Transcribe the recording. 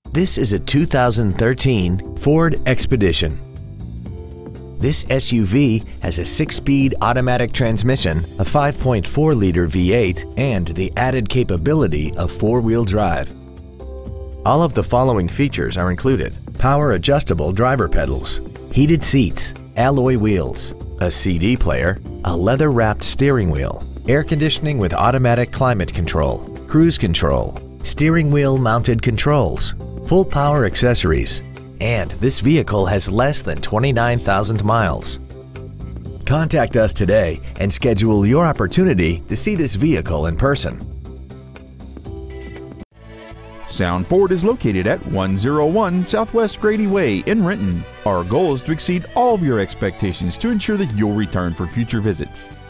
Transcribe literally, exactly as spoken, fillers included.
This is a two thousand thirteen Ford Expedition. This S U V has a six-speed automatic transmission, a five point four liter V eight, and the added capability of four-wheel drive. All of the following features are included: power adjustable driver pedals, heated seats, alloy wheels, a C D player, a leather-wrapped steering wheel, air conditioning with automatic climate control, cruise control, steering wheel mounted controls, full power accessories, and this vehicle has less than twenty-nine thousand miles. Contact us today and schedule your opportunity to see this vehicle in person. Sound Ford is located at one oh one Southwest Grady Way in Renton. Our goal is to exceed all of your expectations to ensure that you'll return for future visits.